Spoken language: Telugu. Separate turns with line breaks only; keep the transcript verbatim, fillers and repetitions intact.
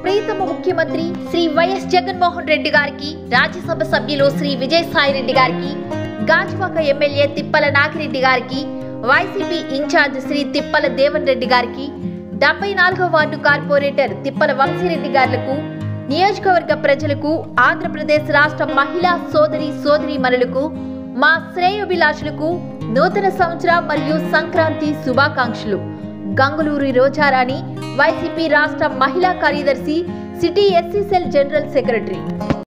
ప్రీతమ ముఖ్యమంత్రి శ్రీ వైఎస్ జగన్మోహన్ రెడ్డి గారికి, రాజ్యసభ సభ్యులు శ్రీ విజయసాయి రెడ్డి గారికి, గాజువాక ఎమ్మెల్యే తిప్పల నాగిరెడ్డి గారికి, వైసీపీ ఇన్ఛార్జ్ శ్రీ తిప్పల దేవన్ రెడ్డి గారికి, డెబ్బై నాలుగో వార్డు కార్పొరేటర్ తిప్పల వంశీరెడ్డి గారులకు, నియోజకవర్గ ప్రజలకు, ఆంధ్రప్రదేశ్ రాష్ట్ర మహిళా సోదరి సోదరీమణులకు, మా శ్రేయోభిలాషులకు నూతన సంవత్సర మరియు సంక్రాంతి శుభాకాంక్షలు. గంగులూరి రోజారాణి, వైసీపీ రాష్ట్ర మహిళా కార్యదర్శి, city SC cell general secretary.